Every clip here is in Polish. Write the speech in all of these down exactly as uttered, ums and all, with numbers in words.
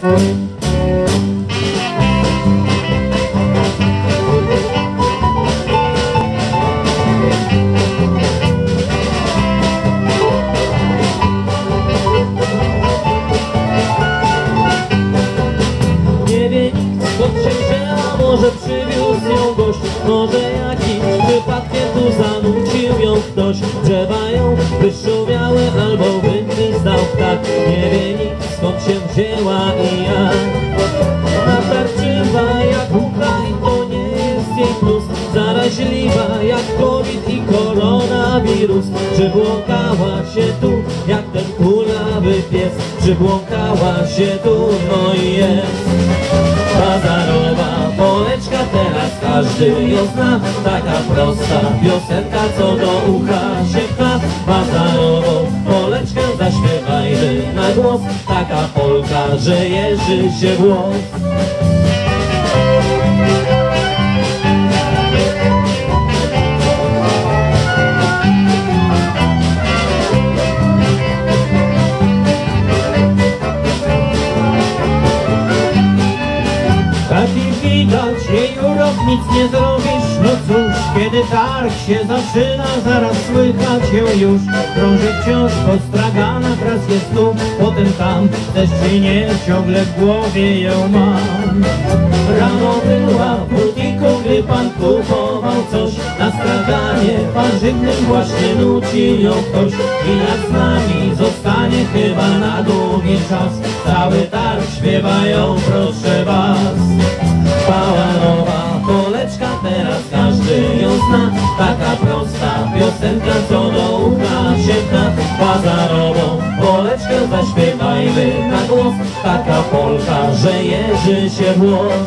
Może przywiózł ją gość, może jakimś wypadkiem tu zanucił ją ktoś. Drzewa ją wyszumiały albo wygwizdał ptak. Nie wie nikt, skąd się wzięła i jak. Natarczywa jak mucha i to nie jest jej plus. Zaraźliwa jak COVID i koronawirus. Przybłąkała się tu jak ten kulawy pies. Przybłąkała się tu, no i jest. Bazarowa Poleczka, teraz każdy ją zna. Taka prosta piosenka, co do ucha się pcha. Bazarową Poleczkę zaśpiewajmy na głos. Taka polka, że jeży się włos. Widać jej urok, nic nie zrobisz, no cóż. Kiedy targ się zaczyna, zaraz słychać ją już. Krąży wciąż po straganach, raz jest tu, potem tam. Też czy nie, ciągle w głowie ją mam. Rano była w butiku, gdy pan kupował coś. Na straganie warzywnym właśnie nuci ją ktoś. I jak z nami zostanie chyba na długi czas. Cały targ śpiewają, proszę was. Bałarowa Poleczka, teraz każdy ją zna. Taka prosta piosenka, co do ucha się pcha. Bazarową Poleczkę zaśpiewajmy na głos. Taka polka, że jeży się włos.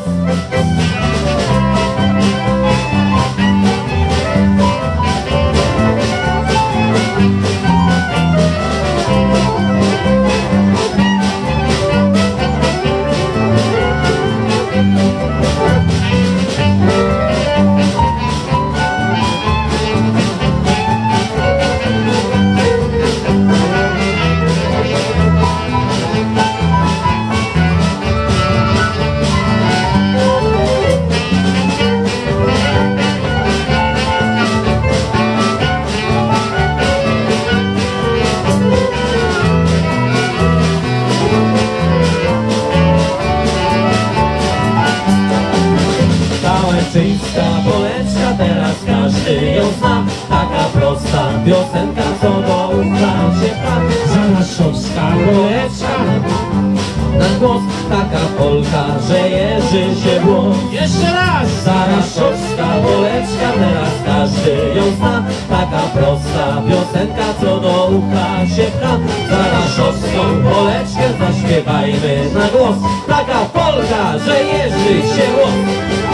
Czysta Poleczka, teraz każdy ją zna. Taka prosta piosenka, co do ucha się pcha. Zanaszowska Poleczka na głos. Taka polka, że jeży się włos. Jeszcze raz! Zaraszowska Poleczka, teraz każdy ją zna. Taka prosta piosenka, co do ucha się pcha. Zaraszowską Poleczkę zaśpiewajmy na głos. Taka polka, że jeży się włos.